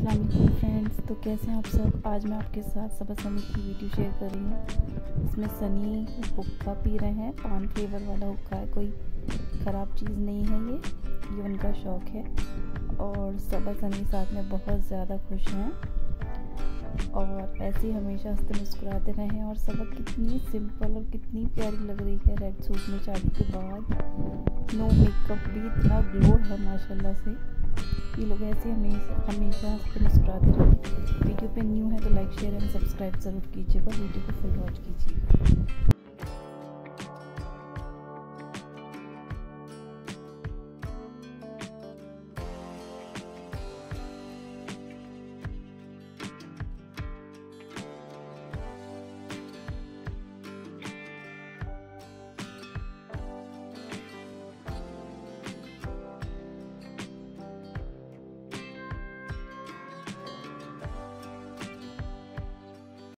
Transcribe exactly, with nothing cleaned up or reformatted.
अस्सलाम वालेकुम फ्रेंड्स। तो कैसे हैं आप सब। आज मैं आपके साथ सबा सनी की वीडियो शेयर कर रही हूँ। इसमें सनी हुक्का पी रहे हैं, पान फ्लेवर वाला हुक्का है, कोई ख़राब चीज़ नहीं है ये ये उनका शौक़ है। और सबा सनी साथ में बहुत ज़्यादा खुश हैं और ऐसे ही हमेशा हंसते मुस्कुराते रहें। और सबा कितनी सिंपल और कितनी प्यारी लग रही है रेड सूट में शादी के बाद। नो मेकअप भी इतना ग्लो है माशाल्लाह से। ये लोग ऐसे हमेशा हमेशा हंसते मुस्कुराते रहें। वीडियो पे न्यू है तो लाइक शेयर एंड सब्सक्राइब ज़रूर कीजिएगा। वीडियो को फुल वॉच कीजिएगा।